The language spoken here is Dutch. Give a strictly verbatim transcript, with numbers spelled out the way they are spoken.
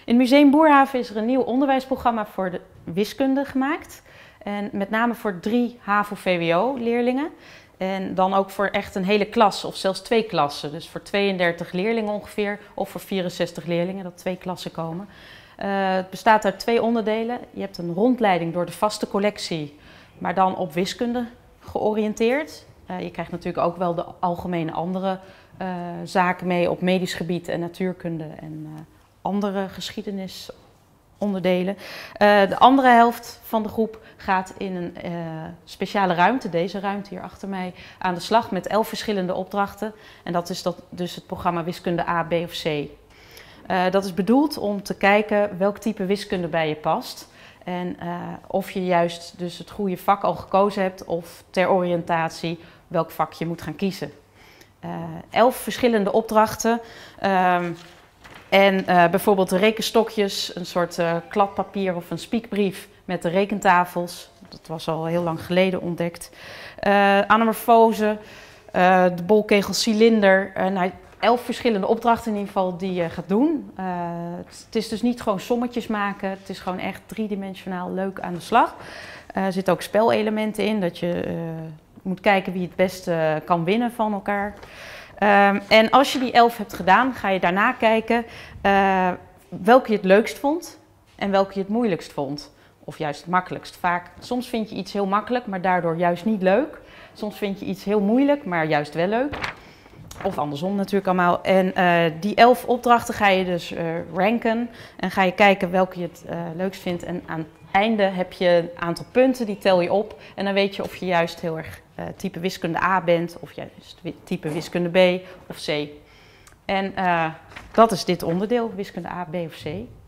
In Museum Boerhaven is er een nieuw onderwijsprogramma voor de wiskunde gemaakt. En met name voor drie HAVO-V W O-leerlingen. En dan ook voor echt een hele klas, of zelfs twee klassen. Dus voor tweeëndertig leerlingen ongeveer, of voor vierenzestig leerlingen, dat twee klassen komen. Uh, het bestaat uit twee onderdelen. Je hebt een rondleiding door de vaste collectie, maar dan op wiskunde georiënteerd. Uh, je krijgt natuurlijk ook wel de algemene andere uh, zaken mee op medisch gebied en natuurkunde en uh, andere geschiedenisonderdelen. Uh, de andere helft van de groep gaat in een uh, speciale ruimte, deze ruimte hier achter mij, aan de slag met elf verschillende opdrachten. En dat is dat, dus het programma Wiskunde A, B of C. Uh, dat is bedoeld om te kijken welk type wiskunde bij je past. En uh, of je juist dus het goede vak al gekozen hebt of ter oriëntatie welk vak je moet gaan kiezen. Uh, elf verschillende opdrachten. Uh, en uh, bijvoorbeeld de rekenstokjes, een soort uh, kladpapier of een spiekbrief met de rekentafels. Dat was al heel lang geleden ontdekt. Uh, anamorfose, uh, de bolkegelcilinder. Uh, nou, elf verschillende opdrachten in ieder geval die je gaat doen. Uh, het is dus niet gewoon sommetjes maken. Het is gewoon echt driedimensionaal leuk aan de slag. Uh, er zitten ook spelelementen in, dat je uh, moet kijken wie het beste kan winnen van elkaar. Um, en als je die elf hebt gedaan, ga je daarna kijken uh, welke je het leukst vond en welke je het moeilijkst vond. Of juist het makkelijkst. Vaak, soms vind je iets heel makkelijk, maar daardoor juist niet leuk. Soms vind je iets heel moeilijk, maar juist wel leuk. Of andersom natuurlijk allemaal. En uh, die elf opdrachten ga je dus uh, ranken en ga je kijken welke je het uh, leukst vindt. En aan het einde heb je een aantal punten, die tel je op. En dan weet je of je juist heel erg uh, type wiskunde A bent, of juist type wiskunde B of C. En uh, dat is dit onderdeel, wiskunde A, B of C.